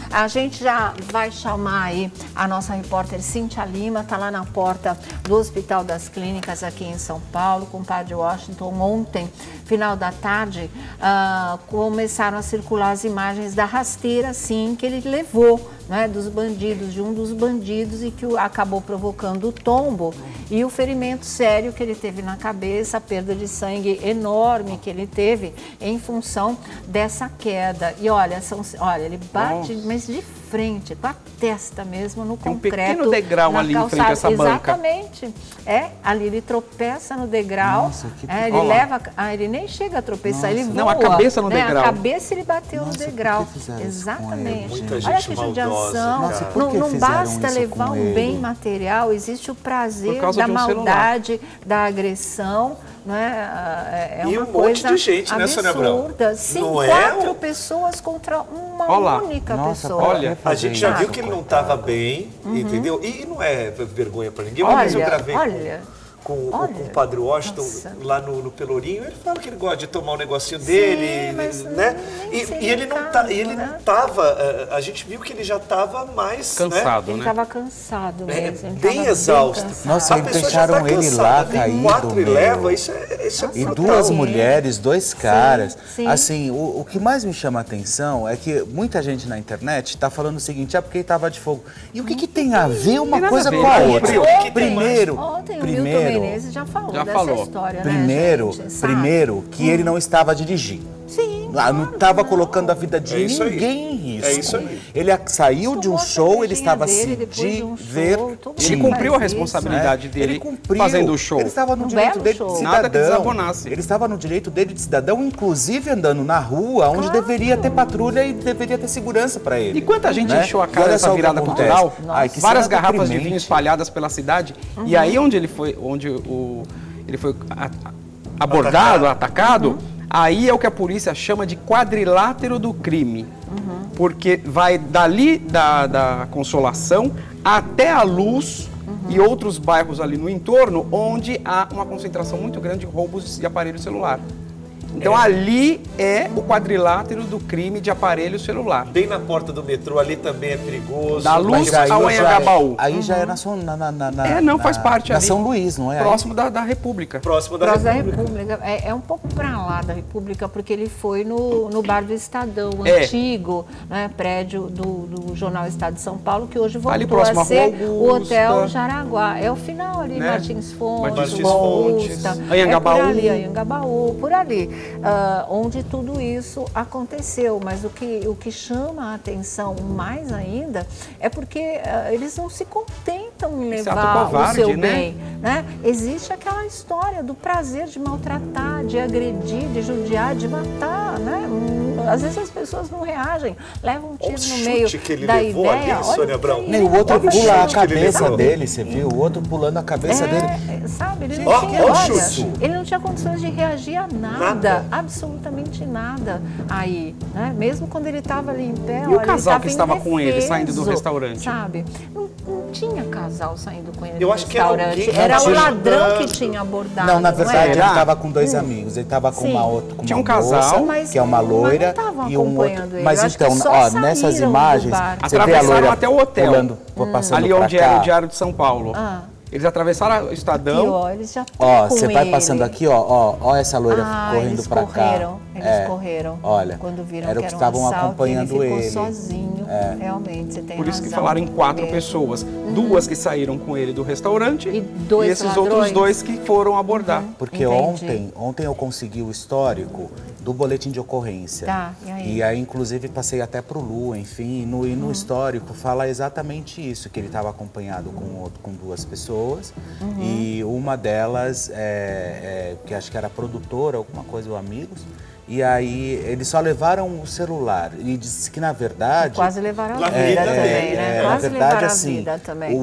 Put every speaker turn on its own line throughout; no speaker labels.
A gente já vai chamar aí a nossa repórter Cíntia Lima, está lá na porta do Hospital das Clínicas aqui em São Paulo, com o padre Washington. Ontem, final da tarde, começaram a circular as imagens da rasteira, sim, que ele levou, né, dos bandidos, de um dos bandidos, e que acabou provocando o tombo e o ferimento sério que ele teve na cabeça, a perda de sangue enorme que ele teve em função dessa queda. E olha, ele bate, mas de frente, com a testa mesmo no concreto.
Um pequeno degrau ali em frente a essa banca.
Exatamente. Ali ele tropeça no degrau.
Nossa,
ele leva, ele nem chega a tropeçar, ele voa.
Não, a cabeça no degrau.
A cabeça ele bateu no degrau. Exatamente. Olha que judiação. Não basta levar um bem material, existe o prazer da maldade, da agressão. Não é?
E um monte de gente, né, Sônia Abrão?
Sim, 4 pessoas contra uma única pessoa.
Olha,
a gente já viu que ele não estava bem, entendeu? E não é vergonha para ninguém. Uma vez eu gravei com o padre Washington lá no Pelourinho. Ele fala que ele gosta de tomar um negocinho dele, né? E ele não estava. A gente viu que ele já estava mais
cansado,
né? Ele estava cansado mesmo.
Bem exausto.
Nossa, eles deixaram ele lá caído.
4 e leva, isso é
e
brutal.
2 mulheres, 2 caras.
Sim.
Assim, o que mais me chama a atenção é que muita gente na internet está falando o seguinte: porque ele estava de fogo. E o que tem a ver uma coisa com a outra? Primeiro,
Menezes já falou dessa história,
primeiro que ele não estava dirigindo.
Sim.
Não estava colocando a vida de ninguém em risco.
É isso aí.
Ele saiu de um show, ele estava se divertindo.
Ele cumpriu a responsabilidade dele.
Ele cumpriu,
fazendo o show.
Ele estava no direito dele de cidadão.
Nada que desabonasse.
Ele estava no direito dele de cidadão, inclusive andando na rua, onde deveria ter patrulha e deveria ter segurança para ele.
E quanta gente encheu a cara dessa virada cultural? Várias garrafas de vinho espalhadas pela cidade. E aí onde ele foi abordado, atacado, aí é o que a polícia chama de quadrilátero do crime. Porque vai dali da Consolação até a Luz e outros bairros ali no entorno, onde há uma concentração muito grande de roubos de aparelho celular. Então ali é o quadrilátero do crime de aparelho celular.
Bem na porta do metrô, ali também é perigoso.
Da Luz ao Anhangabaú.
Aí já é na
faz parte
na
ali.
São Luís, não é?
Próximo da República.
Próximo da República.
É um pouco para lá da República, porque ele foi no bar do Estadão, antigo, né, prédio do Jornal Estado de São Paulo, que hoje voltou a ser o Hotel Jaraguá. É o final ali, né? Martins Fontes, Anhangabaú, por ali. Onde tudo isso aconteceu, mas o que chama a atenção mais ainda é porque eles não se contentam em levar o seu bem, né? Existe aquela história do prazer de maltratar, de agredir, de judiar, de matar, né? Às vezes as pessoas não reagem, levam um tiro no meio da ideia.
Sônia Abrão.
Nem o outro pula a cabeça dele, você viu? O outro pulando a cabeça dele.
Sabe, ele não tinha condições de reagir a nada. Absolutamente nada aí, né? Mesmo quando ele estava ali em pé,
e o casal que estava com ele saindo do restaurante?
Sabe? Não tinha casal saindo com ele
do
restaurante. Era o ladrão que tinha abordado.
Não, na verdade ele estava com 2 amigos. Ele estava com uma
tinha um casal
que é uma loira
e um outro.
Mas então, nessas imagens, você vê a loira
até o hotel,
pulando, passando
ali onde era o Diário de São Paulo. Eles atravessaram o Estadão.
Aqui, eles já estão
você vai passando aqui, ó essa loira correndo para cá.
Eles correram.
Olha,
quando viram
era o que estavam acompanhando
ele. Ficou sozinho, realmente, você tem
Por isso que
razão,
falaram em 4 pessoas. 2 que saíram com ele do restaurante
e
esses ladrões. Outros 2 que foram abordar.
Porque ontem eu consegui o histórico do boletim de ocorrência. E aí, inclusive, passei até pro Lu, enfim, e no histórico fala exatamente isso, que ele estava acompanhado com 2 pessoas, e uma delas, que acho que era produtora, alguma coisa, ou amigos, e aí eles só levaram o celular, e disse que, na verdade...
Quase levaram a vida também, né? Quase levaram a vida também.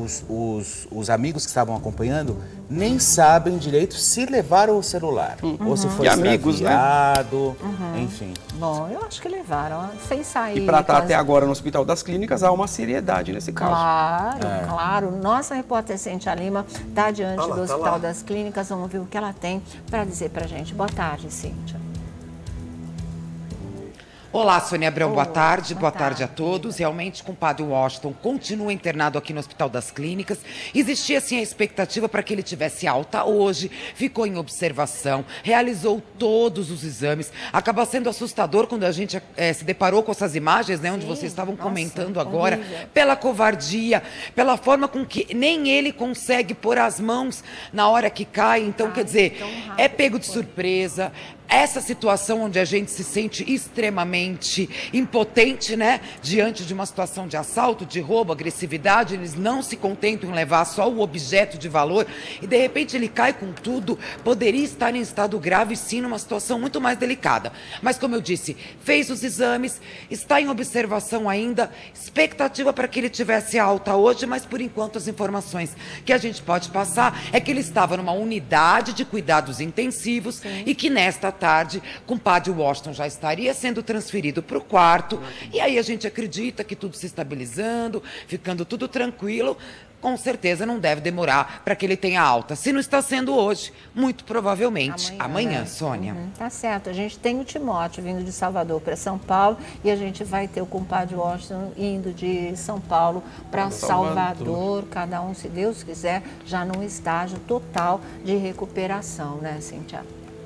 Os amigos que estavam acompanhando nem sabem direito se levaram o celular, ou se foi extraviado, enfim.
Bom, eu acho que levaram, sem sair.
E para estar até agora no Hospital das Clínicas, há uma seriedade nesse caso.
Claro. Nossa repórter Cíntia Lima está diante do Hospital das Clínicas. Vamos ver o que ela tem para dizer para a gente. Boa tarde, Cíntia.
Olá, Sônia Abrão, boa tarde. Boa tarde a todos. Realmente, o compadre Washington continua internado aqui no Hospital das Clínicas. Existia, sim, a expectativa para que ele tivesse alta hoje, ficou em observação, realizou todos os exames. Acaba sendo assustador quando a gente se deparou com essas imagens, né, onde vocês estavam comentando agora, pela covardia, pela forma com que nem ele consegue pôr as mãos na hora que cai. Então, quer dizer, é pego de surpresa. Essa situação onde a gente se sente extremamente impotente, né? Diante de uma situação de assalto, de roubo, agressividade, eles não se contentam em levar só o objeto de valor e de repente ele cai com tudo, poderia estar em estado grave sim, numa situação muito mais delicada. Mas como eu disse, fez os exames, está em observação ainda, expectativa para que ele tivesse alta hoje, mas por enquanto as informações que a gente pode passar é que ele estava numa unidade de cuidados intensivos e que nesta tarde, o compadre Washington já estaria sendo transferido para o quarto. E aí a gente acredita que tudo se estabilizando, ficando tudo tranquilo, com certeza não deve demorar para que ele tenha alta. Se não está sendo hoje, muito provavelmente amanhã, Sônia.
Tá certo. A gente tem o Timóteo vindo de Salvador para São Paulo e a gente vai ter o compadre Washington indo de São Paulo para Salvador, cada um, se Deus quiser, já num estágio total de recuperação, né, Cíntia?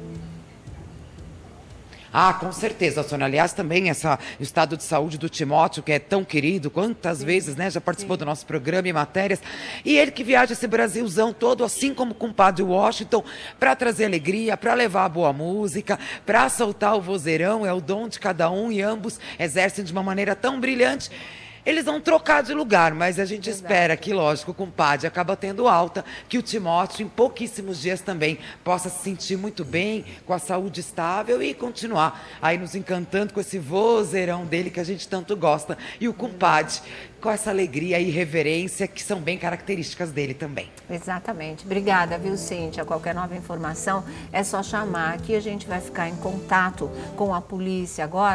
Ah, com certeza, Sônia. Aliás, também o estado de saúde do Timóteo, que é tão querido, quantas vezes, né, já participou do nosso programa e matérias. E ele que viaja esse Brasilzão todo, assim como o compadre Washington, para trazer alegria, para levar a boa música, para soltar o vozeirão, é o dom de cada um e ambos exercem de uma maneira tão brilhante. Eles vão trocar de lugar, mas a gente espera que, lógico, o compadre acaba tendo alta, que o Timóteo, em pouquíssimos dias também, possa se sentir muito bem, com a saúde estável e continuar aí nos encantando com esse vozeirão dele que a gente tanto gosta. E o compadre com essa alegria e reverência que são bem características dele também.
Exatamente. Obrigada, viu, Cíntia? Qualquer nova informação é só chamar. Aqui a gente vai ficar em contato com a polícia agora.